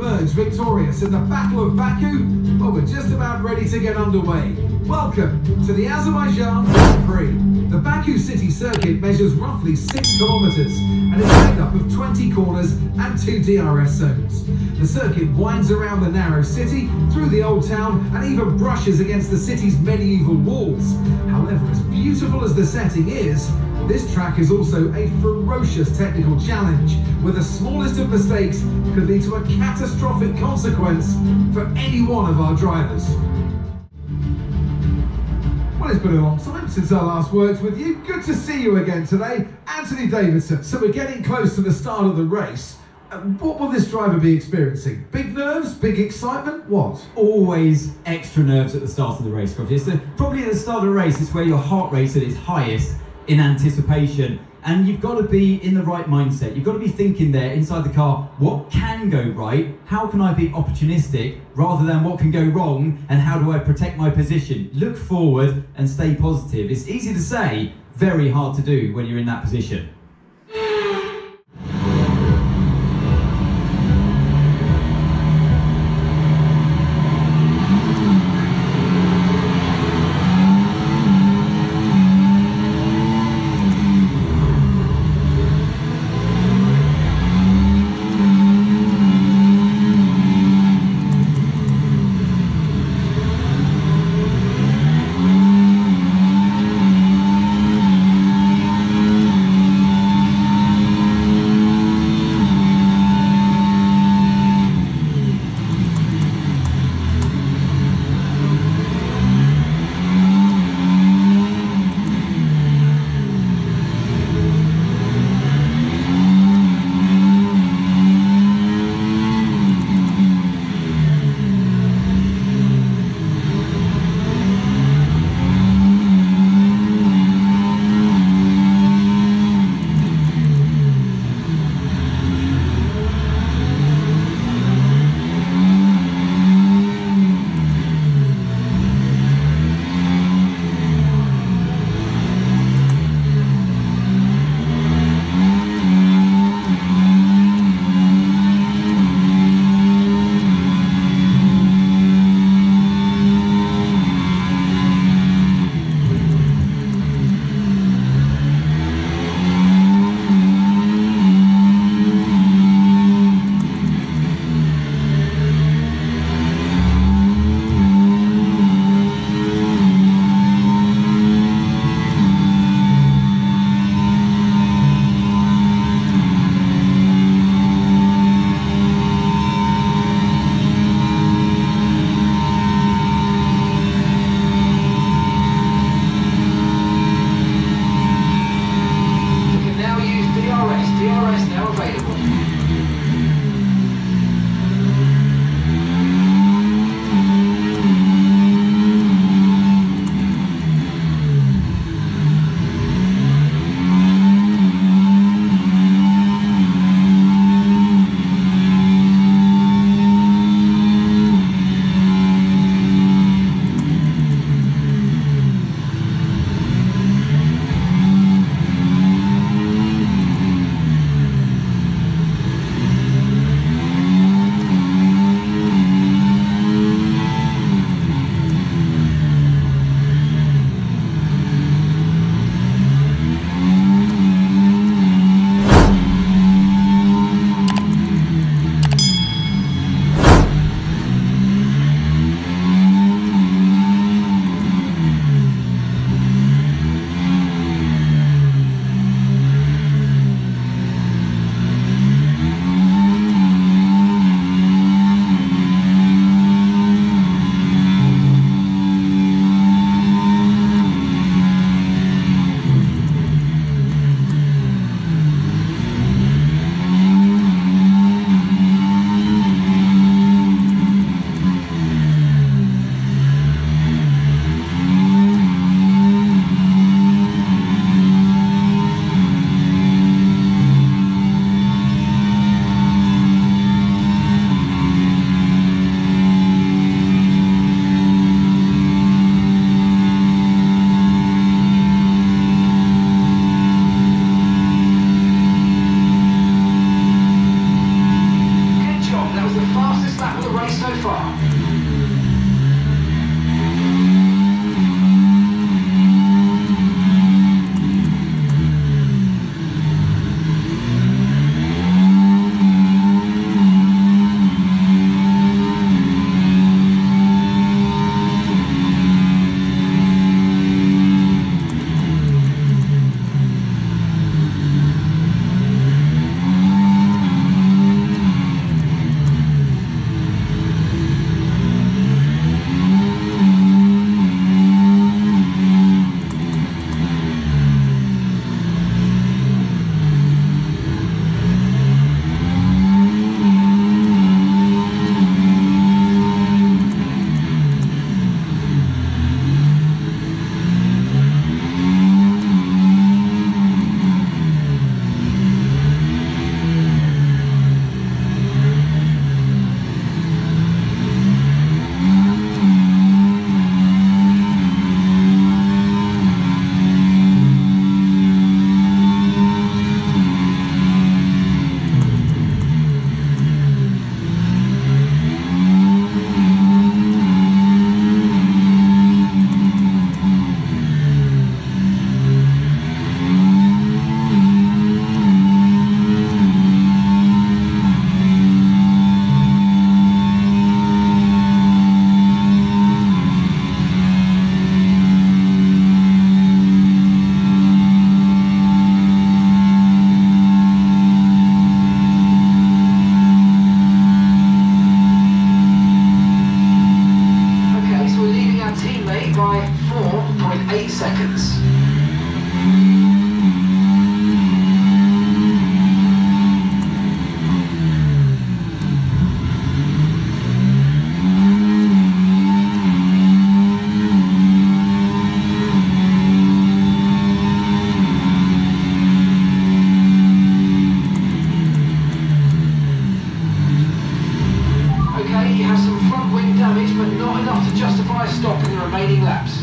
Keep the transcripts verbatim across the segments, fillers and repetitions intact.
emerge victorious in the Battle of Baku, well, we're just about ready to get underway. Welcome to the Azerbaijan Grand Prix. The Baku City Circuit measures roughly six kilometers and is made up of twenty corners and two D R S zones. The circuit winds around the narrow city, through the old town, and even brushes against the city's medieval walls. However, as beautiful as the setting is, this track is also a ferocious technical challenge, where the smallest of mistakes could lead to a catastrophic consequence for any one of our drivers. Well, it's been a long time since I last worked with you. Good to see you again today, Anthony Davidson. So we're getting close to the start of the race. Uh, what will this driver be experiencing? Big nerves, big excitement, what? Always extra nerves at the start of the race, Scotty. So probably at the start of the race is where your heart rate at its highest in anticipation. And you've got to be in the right mindset. You've got to be thinking there inside the car, what can go right? How can I be opportunistic rather than what can go wrong? And how do I protect my position? Look forward and stay positive. It's easy to say, very hard to do when you're in that position. First lap of the race so far. Seconds. Okay, you have some front wing damage, but not enough to justify a stop in the remaining laps.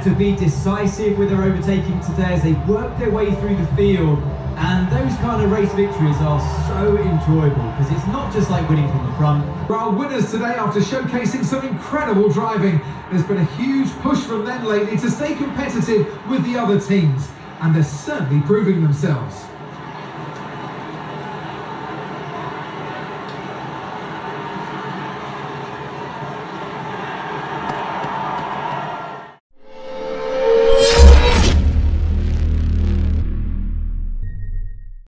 to be decisive with their overtaking today as they work their way through the field. And those kind of race victories are so enjoyable because it's not just like winning from the front. For our winners today, after showcasing some incredible driving, there's been a huge push from them lately to stay competitive with the other teams, and they're certainly proving themselves.